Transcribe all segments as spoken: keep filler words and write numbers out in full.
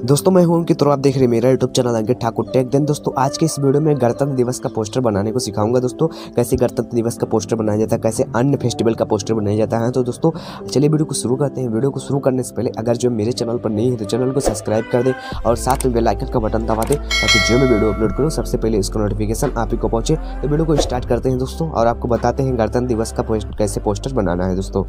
दोस्तों मैं हूं कि तो आप देख रहे हैं मेरा YouTube channel Ankit Thakur tech. Then दोस्तों आज के इस वीडियो में गणतंत्र दिवस का पोस्टर बनाने को सिखाऊंगा। दोस्तों कैसे गणतंत्र दिवस का पोस्टर बनाया जाता है, कैसे अन्य फेस्टिवल का पोस्टर बनाया जाता है। तो दोस्तों चलिए वीडियो को शुरू करते हैं। वीडियो को शुरू करने से पहले अगर जो मेरे चैनल पर नहीं है तो चैनल को सब्सक्राइब कर दें और साथ में बेल आइकन का बटन दबा दें ताकि जो मैं वीडियो अपलोड करूँ सबसे पहले इसका नोटिफिकेशन आप ही को पहुँचे। तो वीडियो को स्टार्ट करते हैं दोस्तों और आपको बताते हैं गणतंत्र दिवस का कैसे पोस्टर बनाना है। दोस्तों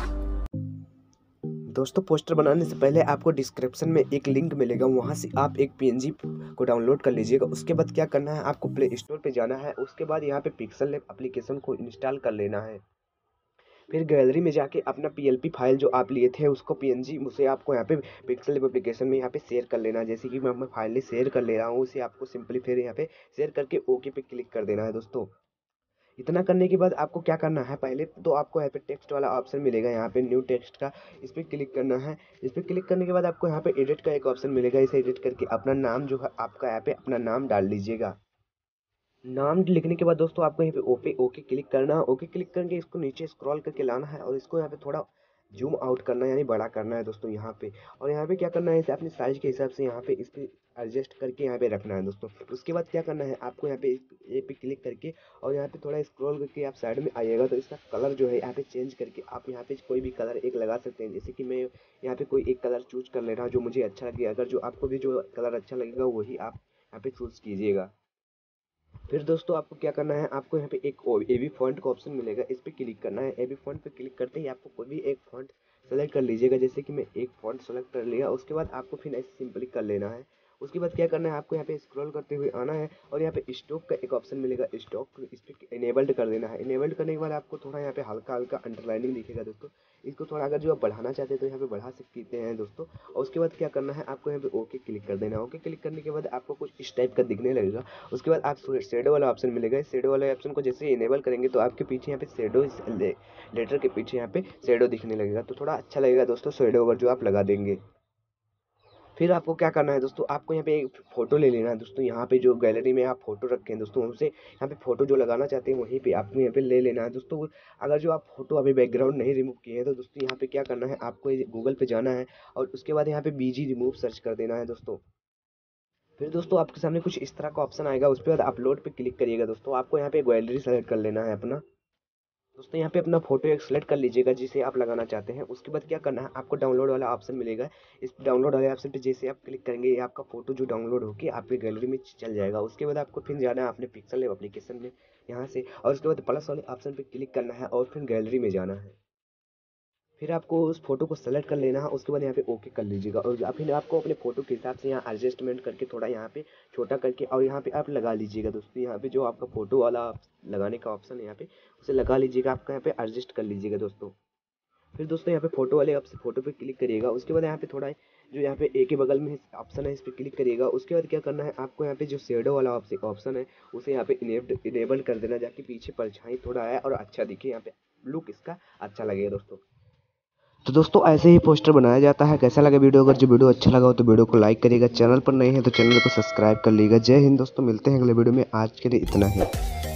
दोस्तों पोस्टर बनाने से पहले आपको डिस्क्रिप्शन में एक लिंक मिलेगा, वहां से आप एक पीएनजी को डाउनलोड कर लीजिएगा। उसके बाद क्या करना है, आपको प्ले स्टोर पे जाना है। उसके बाद यहाँ पे पिक्सल लैब एप्लीकेशन को इंस्टॉल कर लेना है। फिर गैलरी में जाके अपना पीएलपी फाइल जो आप लिए थे उसको पीएनजी उसे आपको यहाँ पे पिक्सल लैब एप्लीकेशन में यहाँ पे शेयर कर लेना है। जैसे कि मैं अपना फाइल शेयर कर ले रहा हूँ, उसे आपको सिंपली फिर यहाँ पे शेयर करके ओके पे क्लिक कर देना है। दोस्तों इतना करने के बाद आपको क्या करना है, पहले तो आपको यहाँ पे टेक्स्ट वाला ऑप्शन मिलेगा, यहाँ पे न्यू टेक्स्ट का, इस पर क्लिक करना है। इस पर क्लिक करने के बाद आपको यहाँ पे एडिट का एक ऑप्शन मिलेगा, इसे एडिट करके अपना नाम जो है आपका यहाँ पे अपना नाम डाल लीजिएगा। नाम लिखने के बाद दोस्तों आपको यहाँ पे ओपे ओके क्लिक करना है। ओके क्लिक करके इसको नीचे स्क्रॉल करके लाना है और इसको यहाँ पे थोड़ा जूम आउट करना है, यानी बड़ा करना है दोस्तों यहाँ पे। और यहाँ पे क्या करना है, इसे अपने साइज के हिसाब से यहाँ पे इस पे एडजस्ट करके यहाँ पे रखना है दोस्तों। उसके बाद क्या करना है, आपको यहाँ पे ए पे क्लिक करके और यहाँ पे थोड़ा स्क्रॉल करके आप साइड में आइएगा तो इसका कलर जो है यहाँ पे चेंज करके आप यहाँ पे कोई भी कलर एक लगा सकते हैं। जैसे कि मैं यहाँ पे कोई एक कलर चूज कर ले रहा हूँ जो मुझे अच्छा लगे। अगर जो आपको भी जो कलर अच्छा लगेगा वही आप यहाँ पे चूज कीजिएगा। फिर दोस्तों आपको क्या करना है, आपको यहाँ पे एक एबी फॉन्ट का ऑप्शन मिलेगा, इस पर क्लिक करना है। एबी फॉन्ट पे क्लिक करते ही आपको कोई भी एक फॉन्ट सेलेक्ट कर लीजिएगा। जैसे कि मैं एक फॉन्ट सेलेक्ट कर लिया। उसके बाद आपको फिर ऐसे सिंपली कर लेना है। उसके बाद क्या करना है, आपको यहाँ पे स्क्रॉल करते हुए आना है और यहाँ पे स्टॉक का एक ऑप्शन मिलेगा, स्टॉक इस पर इनेबल्ड कर देना है। इनेबल्ड करने के बाद आपको थोड़ा यहाँ पे हल्का हल्का अंडरलाइनिंग दिखेगा दोस्तों। इसको थोड़ा अगर जो आप बढ़ाना चाहते हैं तो यहाँ पे बढ़ा सकते हैं दोस्तों। और उसके बाद क्या करना है, आपको यहाँ पे ओके क्लिक कर देना है। ओके क्लिक करने के बाद आपको कुछ इस टाइप का दिखने लगेगा। उसके बाद आप शेडो वाला ऑप्शन मिलेगा, इस शेडो वाले ऑप्शन को जैसे इनेबल करेंगे तो आपके पीछे यहाँ पे शेडो लेटर के पीछे यहाँ पे शेडो दिखने लगेगा, तो थोड़ा अच्छा लगेगा दोस्तों शेडो अगर जो आप लगा देंगे। फिर आपको क्या करना है दोस्तों, आपको यहाँ पे एक फोटो ले लेना है दोस्तों। यहाँ पे जो गैलरी में आप फोटो रखे हैं दोस्तों, उनसे यहाँ पे फोटो जो लगाना चाहते हैं वहीं पे आपको यहाँ पे ले लेना है दोस्तों। अगर जो आप फोटो अभी बैकग्राउंड नहीं रिमूव किए हैं तो दोस्तों यहाँ पे क्या करना है, आपको गूगल पे जाना है और उसके बाद यहाँ पे बीजी रिमूव सर्च कर देना है दोस्तों। फिर दोस्तों आपके सामने कुछ इस तरह का ऑप्शन आएगा, उसके बाद अपलोड पे क्लिक करिएगा दोस्तों। आपको यहाँ पे गैलरी सेलेक्ट कर लेना है अपना। दोस्तों यहाँ पे अपना फोटो एक सेलेक्ट कर लीजिएगा जिसे आप लगाना चाहते हैं। उसके बाद क्या करना है, आपको डाउनलोड वाला ऑप्शन मिलेगा, इस डाउनलोड वाले ऑप्शन पे जैसे आप क्लिक करेंगे ये आपका फोटो जो डाउनलोड होकर आपके गैलरी में चल जाएगा। उसके बाद आपको फिर जाना है अपने पिक्सल लैब एप्लीकेशन में यहाँ से, और उसके बाद प्लस वाले ऑप्शन पे क्लिक करना है और फिर गैलरी में जाना है। फिर आपको उस फोटो को सेलेक्ट कर लेना है। उसके बाद यहाँ पे ओके कर लीजिएगा और फिर आपको अपने फोटो के हिसाब से यहाँ एडजस्टमेंट करके थोड़ा यहाँ पे छोटा करके और यहाँ पे आप लगा लीजिएगा दोस्तों। यहाँ पे जो आपका फोटो वाला लगाने का ऑप्शन है यहाँ पे उसे लगा लीजिएगा, आपका यहाँ पे एडजस्ट कर लीजिएगा दोस्तों। फिर दोस्तों यहाँ पे फोटो वाले आपसे फोटो पे क्लिक करिएगा। उसके बाद यहाँ पे थोड़ा जो यहाँ पे एक के बगल में ऑप्शन है इस पर क्लिक करिएगा। उसके बाद क्या करना है, आपको यहाँ पे जो शेडो वाला ऑप्शन है उसे यहाँ पे इनेबल कर देना, जाके पीछे परछाई थोड़ा आया और अच्छा दिखे, यहाँ पे लुक इसका अच्छा लगेगा दोस्तों। तो दोस्तों ऐसे ही पोस्टर बनाया जाता है। कैसा लगा वीडियो, अगर जो वीडियो अच्छा लगा हो तो वीडियो को लाइक करिएगा, चैनल पर नए हैं तो चैनल को सब्सक्राइब कर लीजिएगा। जय हिंद दोस्तों, मिलते हैं अगले वीडियो में। आज के लिए इतना ही।